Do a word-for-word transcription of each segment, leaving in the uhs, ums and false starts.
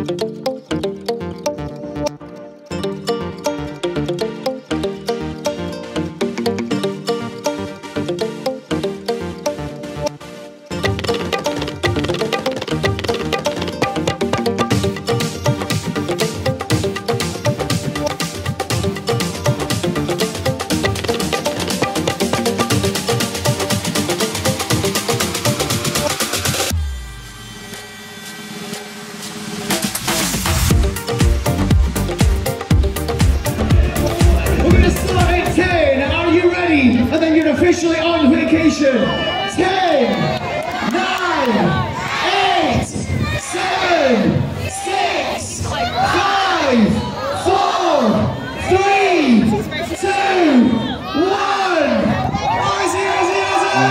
Officially on vacation. ten, nine, eight, seven, six, five, four, three, two, one. Ozzy, Ozzy, Ozzy!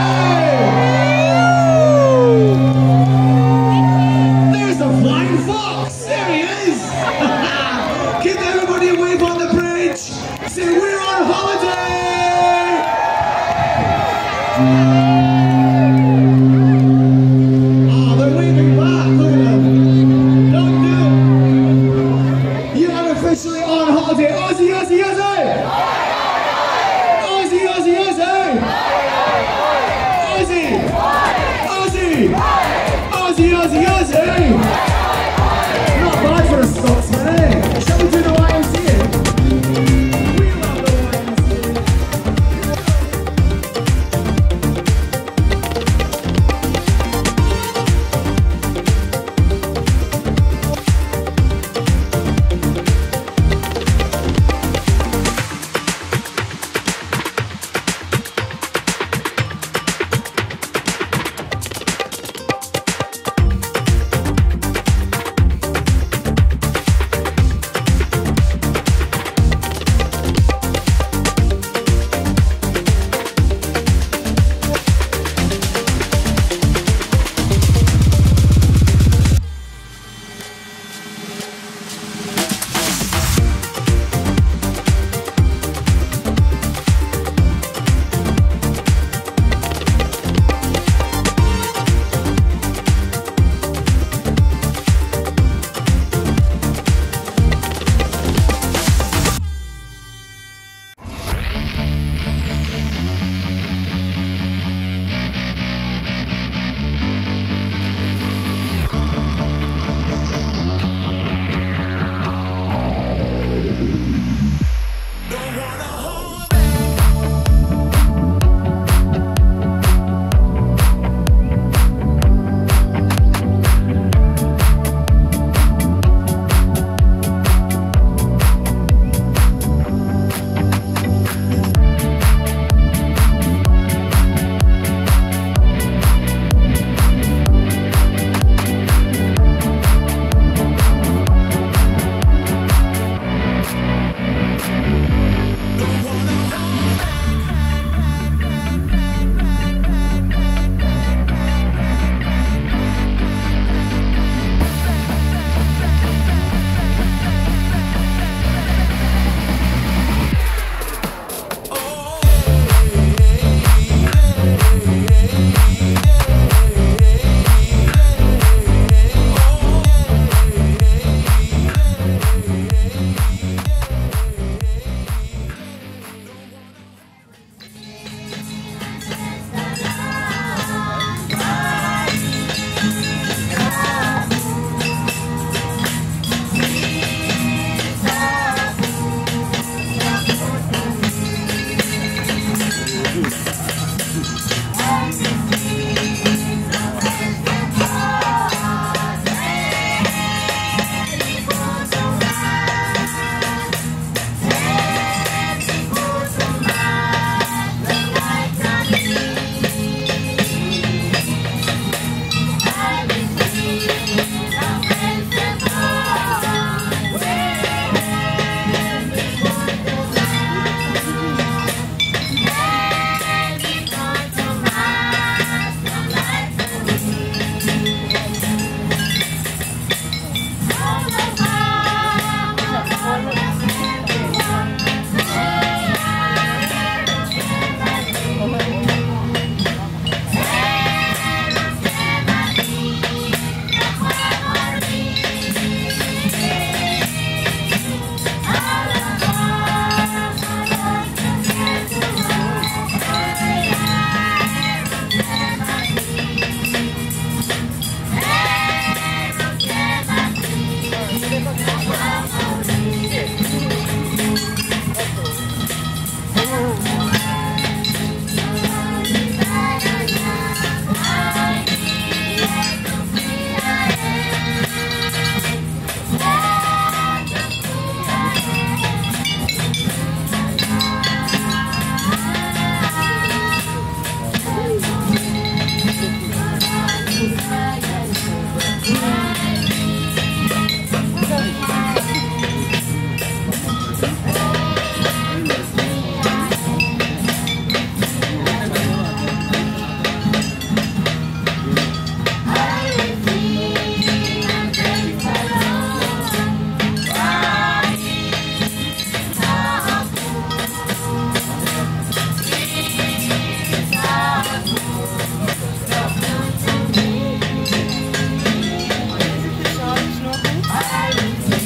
There's the flying fox. There he is. Give everybody a wave on the bridge. Say we're on holiday. Oh, they're waving back, look at them. Don't do it. You are officially on holiday. Ozzy, Ozzy, Ozzy! Ozzy, Ozzy, Ozzy! Ozzy! Ozzy! Ozzy, Ozzy, Ozzy! Not bad for a Scotsman, eh? Shall we do the Y M C A? We love the Y M C A.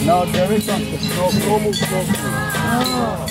No, there is something. No, normal smoking. Oh.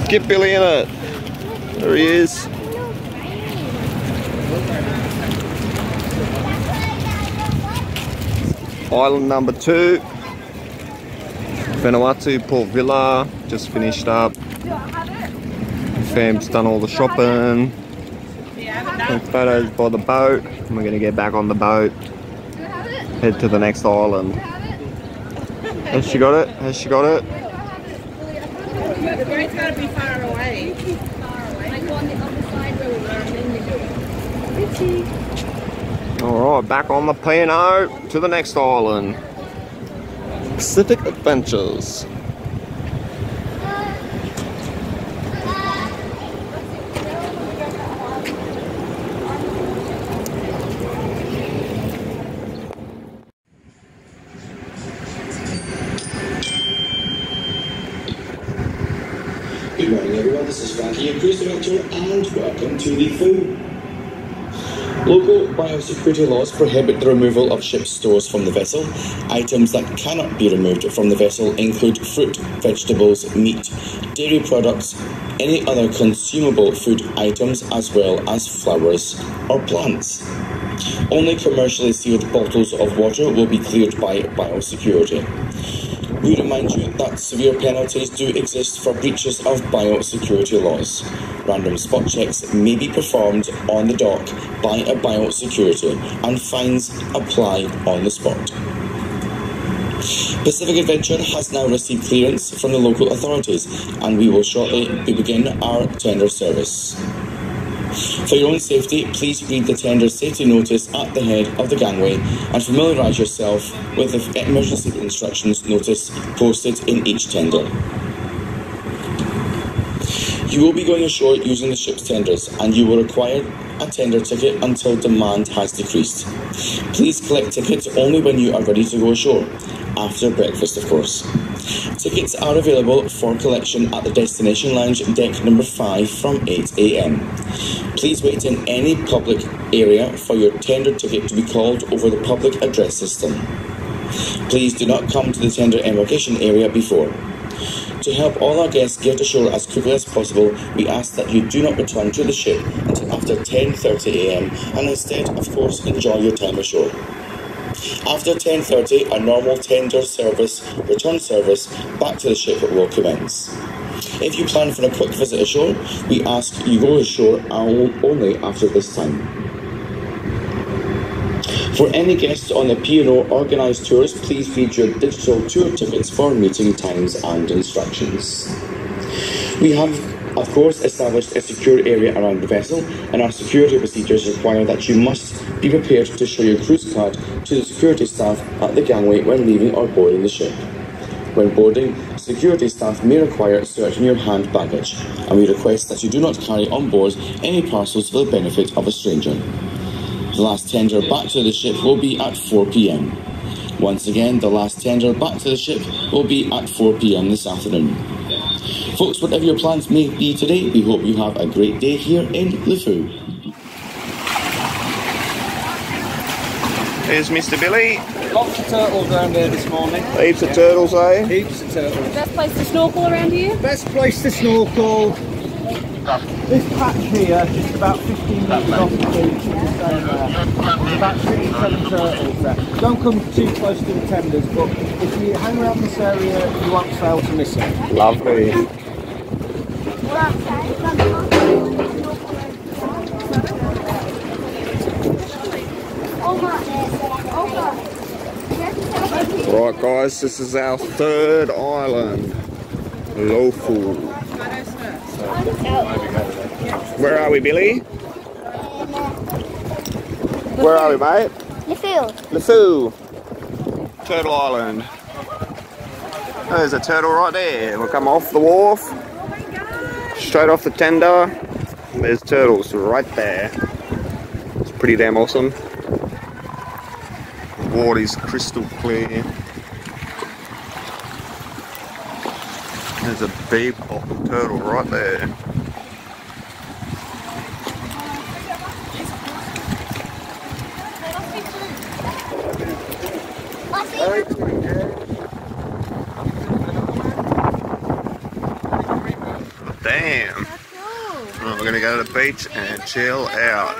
get Billy in it. There he is. Island number two. Vanuatu, Port Vila, just finished up. Fam's done all the shopping. Take photos by the boat. And we're gonna get back on the boat. Head to the next island. Has she got it? Has she got it? The boat's got to be far away. Like on the other side where we were, and then you go. Alright, back on the P and O to the next island. Pacific Adventures. Good morning everyone, this is Frankie, your cruise director, and welcome to the Foo. Local biosecurity laws prohibit the removal of ship stores from the vessel. Items that cannot be removed from the vessel include fruit, vegetables, meat, dairy products, any other consumable food items, as well as flowers or plants. Only commercially sealed bottles of water will be cleared by biosecurity. We remind you that severe penalties do exist for breaches of biosecurity laws. Random spot checks may be performed on the dock by a biosecurity and fines apply on the spot. Pacific Adventure has now received clearance from the local authorities and we will shortly begin our tender service. For your own safety, please read the tender safety notice at the head of the gangway and familiarise yourself with the emergency instructions notice posted in each tender. You will be going ashore using the ship's tenders and you will require a tender ticket until demand has decreased. Please collect tickets only when you are ready to go ashore, after breakfast of course. Tickets are available for collection at the Destination Lounge, deck number five from eight A M Please wait in any public area for your tender ticket to be called over the public address system. Please do not come to the tender embarkation area before. To help all our guests get ashore as quickly as possible, we ask that you do not return to the ship until after ten thirty A M and instead, of course, enjoy your time ashore. After ten thirty, a normal tender service, return service, back to the ship will commence. If you plan for a quick visit ashore, we ask you go ashore only after this time. For any guests on the P and O organised tours, please read your digital tour tickets for meeting times and instructions. We have, of course, established a secure area around the vessel, and our security procedures require that you must be prepared to show your cruise card to the security staff at the gangway when leaving or boarding the ship. When boarding, security staff may require searching your hand baggage, and we request that you do not carry on board any parcels for the benefit of a stranger. The last tender back to the ship will be at four P M Once again, the last tender back to the ship will be at four P M this afternoon. Folks, whatever your plans may be today, we hope you have a great day here in LeFou. Here's Mister Billy. Lots of turtles around here this morning. Heaps of turtles, eh? Heaps of turtles. Best place to snorkel around here? Best place to snorkel. This patch here, just about fifteen metres off the beach, just down there. There's about six or seven turtles there. Don't come too close to the tenders, but if you hang around this area, you won't fail to miss it. Lovely. Right guys, this is our third island, LeFou. Where are we, Billy? Where are we, mate? LeFou. LeFou. Turtle Island. There's a turtle right there. We'll come off the wharf, straight off the tender. There's turtles right there. It's pretty damn awesome. The water's crystal clear. There's a big turtle right there. the beach and chill out.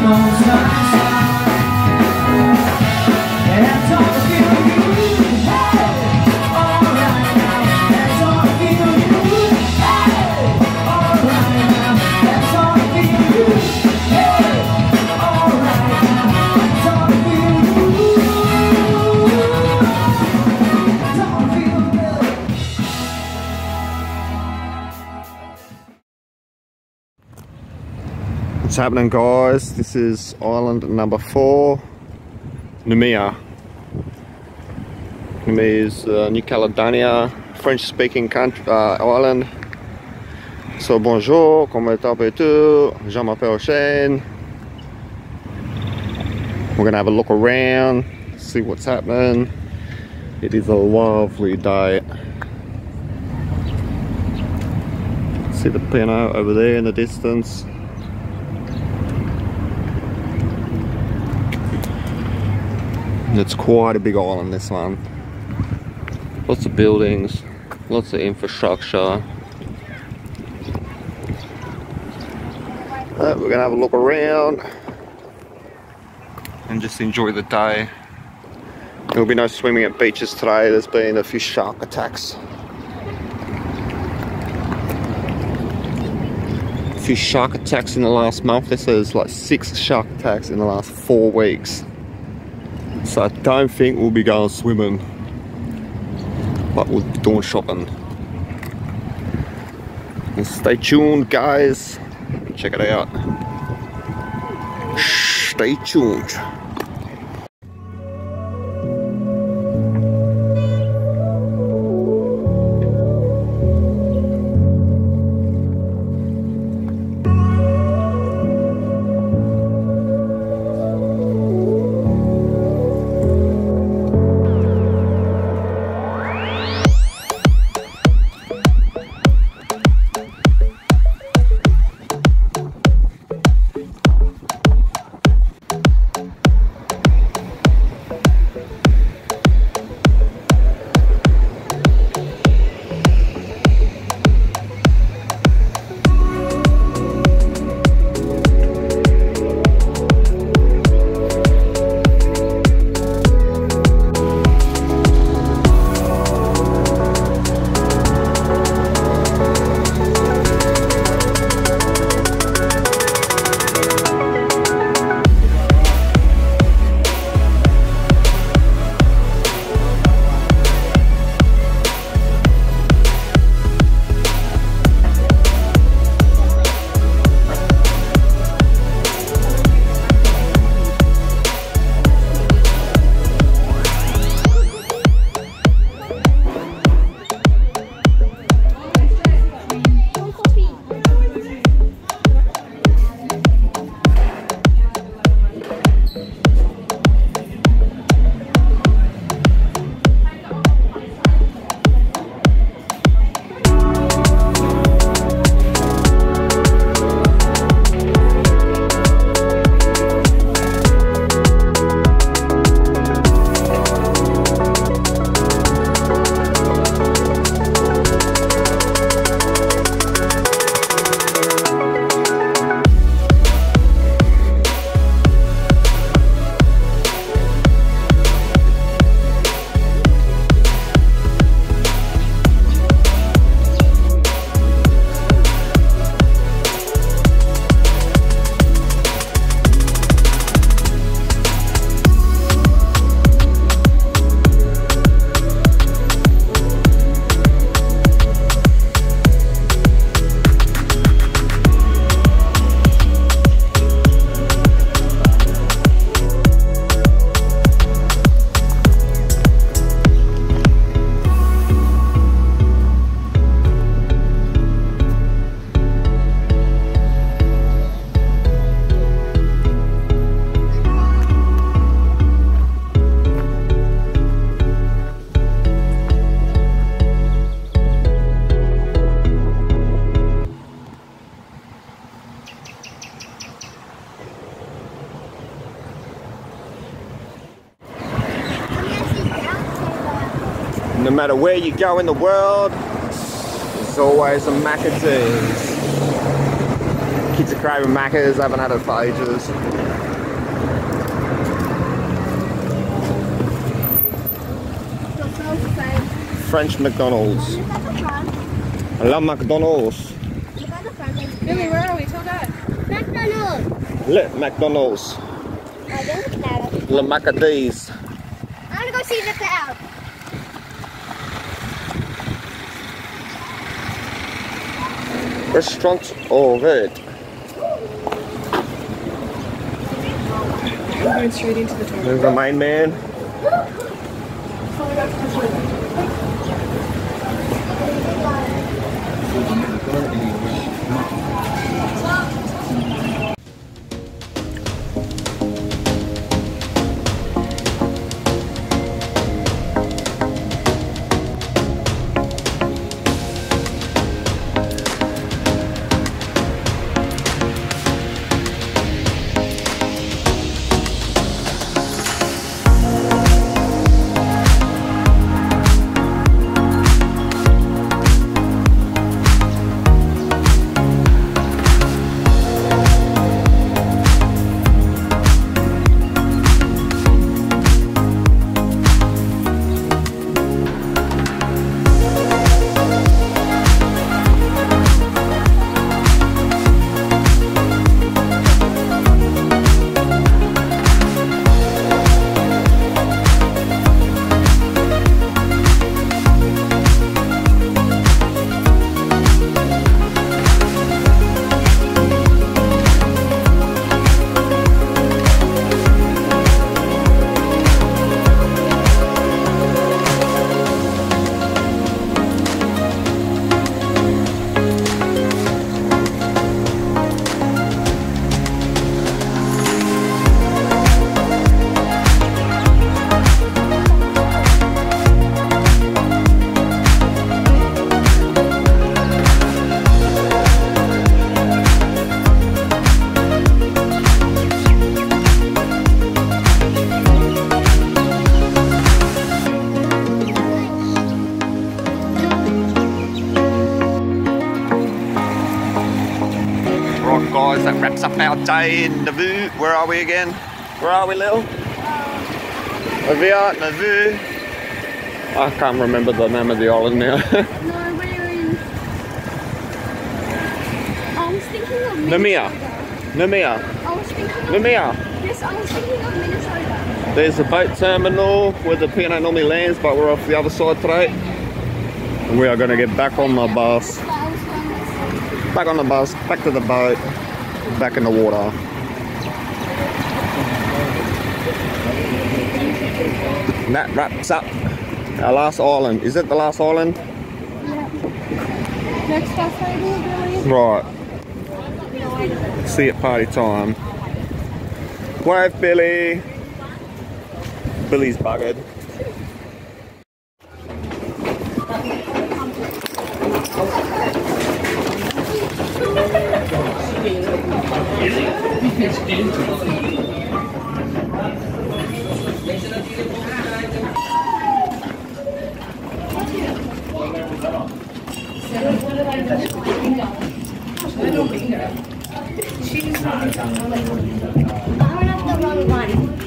most nights. That's all I feel you. Hey, alright now. That's all I feel you. Hey, alright now. That's all I feel you. Hey, alright now. That's all I feel you. That's all I feel good. What's happening, guys? This is island number four, Noumea. Noumea is uh, New Caledonia, French-speaking country uh, island. So bonjour, comment allez-vous? Je m'appelle Shane. We're gonna have a look around, see what's happening. It is a lovely day. See the piano over there in the distance. It's quite a big island, this one. Lots of buildings, lots of infrastructure. Uh, we're gonna have a look around and just enjoy the day. There'll be no swimming at beaches today. There's been a few shark attacks. A few shark attacks in the last month. This is like six shark attacks in the last four weeks. So I don't think we'll be going swimming, but we'll be doing shopping. And stay tuned, guys. Check it out. Stay tuned. No matter where you go in the world, there's always a Maccadees. Kids are craving Macca's, haven't had it for ages. French McDonald's. I love McDonald's. Billy, where are we? Tell Dad. McDonald's. Le McDonald's. I don't know. Le Macadis. I want to go see the cloud. Restaurant au red. I'm going straight into the toilet. There's the main man. Guys, that wraps up our day in Nauvoo. Where are we again? Where are we, Lil? Nauvoo, Nauvoo. I can't remember the name of the island now. No, we're in. I was thinking of Namia. Namia. I was thinking of. Namia. Yes, I was thinking of Minnesota. There's a boat terminal where the P and O normally lands, but we're off the other side today. And we are going to get back on the bus. Back on the bus, back to the boat, back in the water. And that wraps up our last island. Is it the last island? Yeah. Next stop, Billy. Right. See it party time. Wave, Billy. Billy's buggered. I went up the wrong one.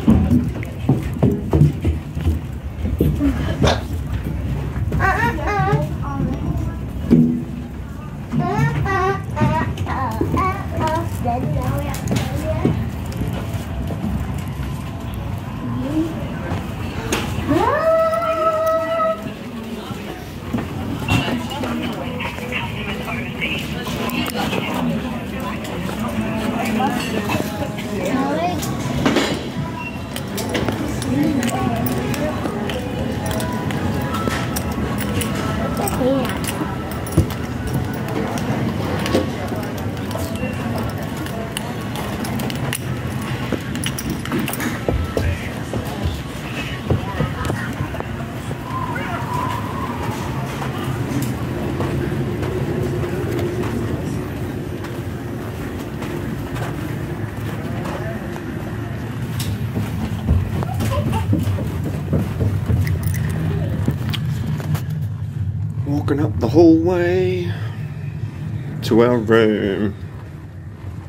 Walking up the hallway to our room.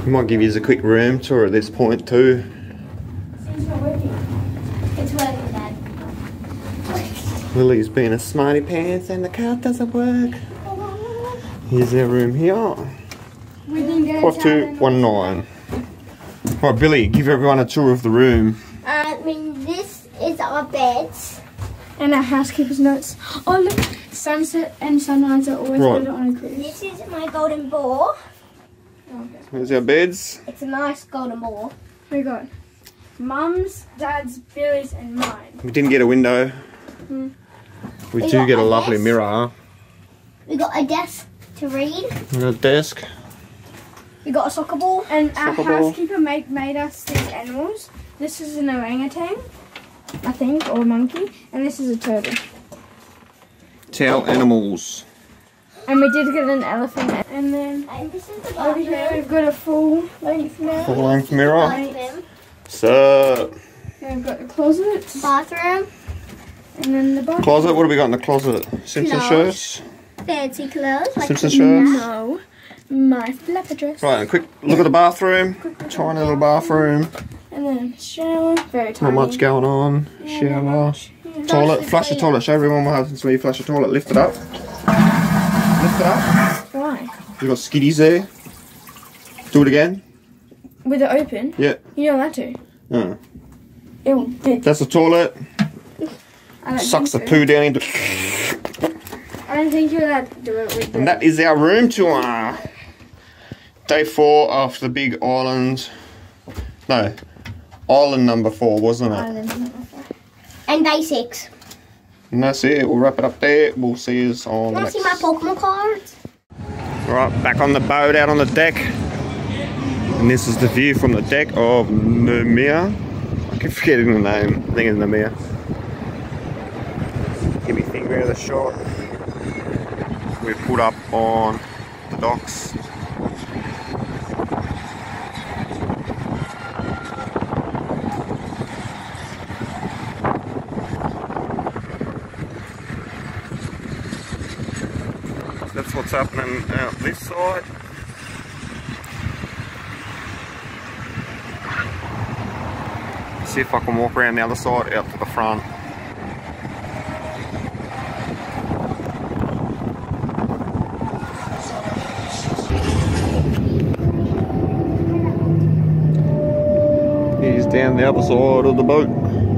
We might give you a quick room tour at this point too. It's not working. It's working, Dad. Lily's being a smarty pants and the car doesn't work. Here's our room here. We can go five two one nine. Right, Billy, give everyone a tour of the room. I mean, this is our beds. And our housekeeper's notes. Oh look, sunset and sunrise are always Right. good on a cruise. This is my golden ball. Here's our beds. It's a nice golden ball. We got Mum's, Dad's, Billy's and mine. We didn't get a window. Hmm. We We do got get a a lovely desk. mirror. We got a desk to read. We got a desk. We got a soccer ball. And our Soccer ball. housekeeper made, made us these animals. This is an orangutan, I think, or a monkey. And this is a turtle. Tell animals. And we did get an elephant. And then And this is the over here bathroom. we've got a full length mirror. Full length mirror. Bathroom. So, And we've got the closet. Bathroom. And then the bathroom. closet. What do we got in the closet? Simpson Clothes. shirts. Fancy clothes. Like Simpson this. shirts. No. My flapper dress. Right, a quick look at the bathroom. Tiny little bathroom. And then shower. Very Not tiny. much going on. Shower. Toilet. Flush the toilet. Show everyone what happens when you flush the toilet. Lift it up. Lift it up. Why? We've got skiddies there. Do it again. With it open? Yeah. You're not allowed to. Uh, Ew. Ew. that's the toilet. I don't Sucks the think so. poo down into. I don't think you're allowed to do it with the... And that is our room tour. Day four after the big island. No, island number four, wasn't it? And day six. And that's it. We'll wrap it up there. We'll see you on the Want to next. see my Pokemon cards? Right, back on the boat, out on the deck. And this is the view from the deck of Nemea. I keep forgetting the name. I think it's Nemea. Give me finger of the shot. We put up on the docks. That's what's happening out this side. See if I can walk around the other side out to the front. He's down the other side of the boat.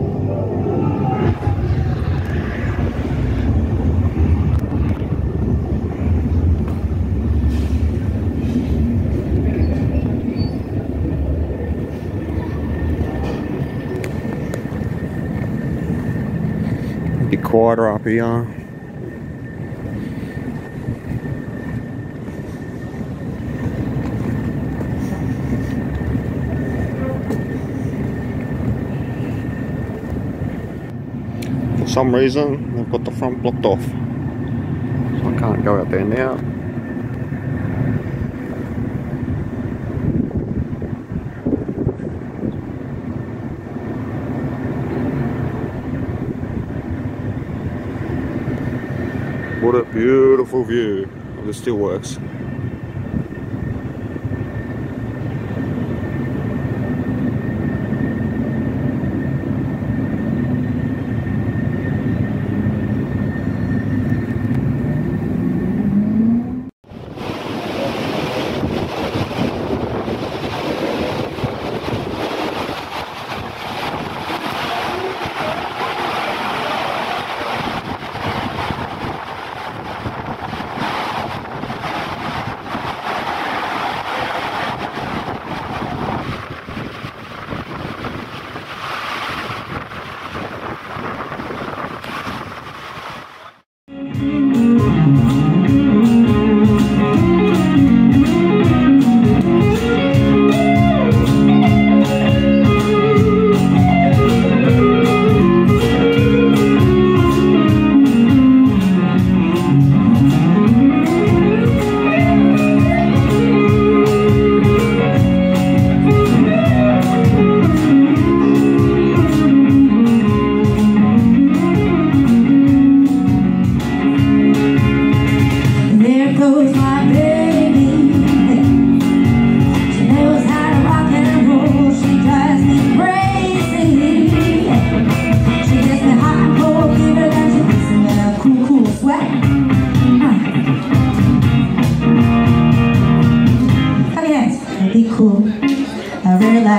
Be quieter up here. For some reason, they've got the front blocked off, so I can't go out there now. What a beautiful view of the steelworks.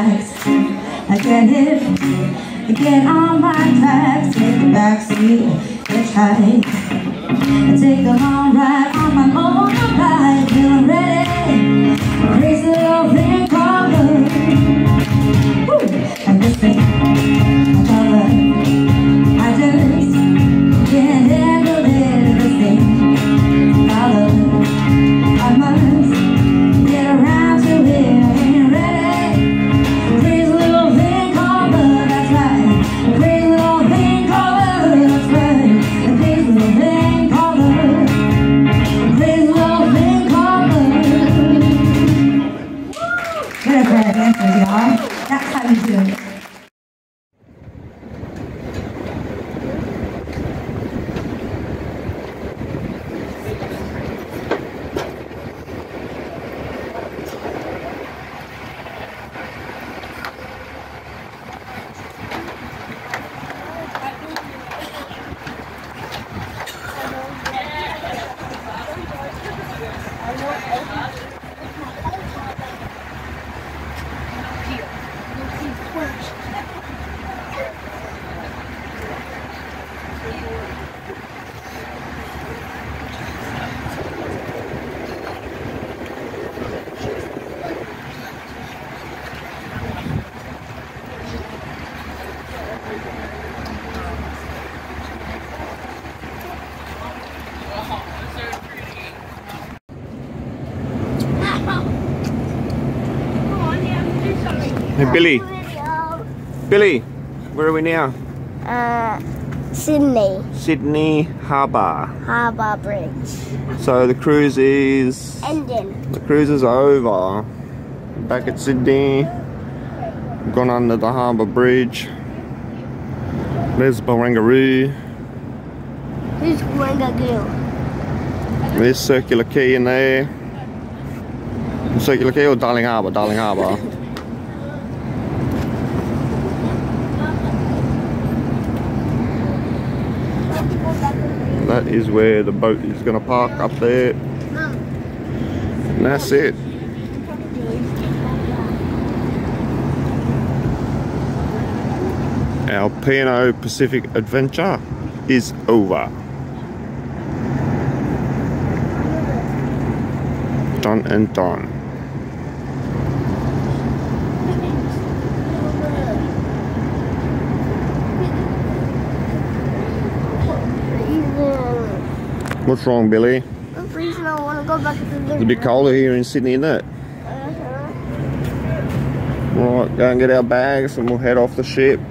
tracks. I get it, I get on my tracks. Take the backseat, hitchhike. I take the long ride on my motorbike. Till I'm ready, crazy little thing called love. Woo! And this thing I call love, I just can't handle it. This thing called love, I must get around to it. I ain't ready, crazy little thing called love. That's right, crazy little thing called love. That's right, a crazy little thing called love, crazy little thing called love. Get a pair of dancers, y'all. That's how we do it. Hey Billy, Billy, where are we now? Uh, Sydney Sydney Harbour. Harbour Bridge. So the cruise is... Ending. The cruise is over. Back at Sydney. Gone under the Harbour Bridge. There's Barangaroo. Who's Barangaroo? There's Circular Quay in there. Circular Quay or Darling Harbour? Darling Harbour. That is where the boat is going to park, up there. And that's it. Our P and O Pacific adventure is over. Done and done. What's wrong, Billy? I'm freezing. I want to go back to the... It's a bit colder here in Sydney, isn't it? Uh-huh. Right, go and get our bags and we'll head off the ship.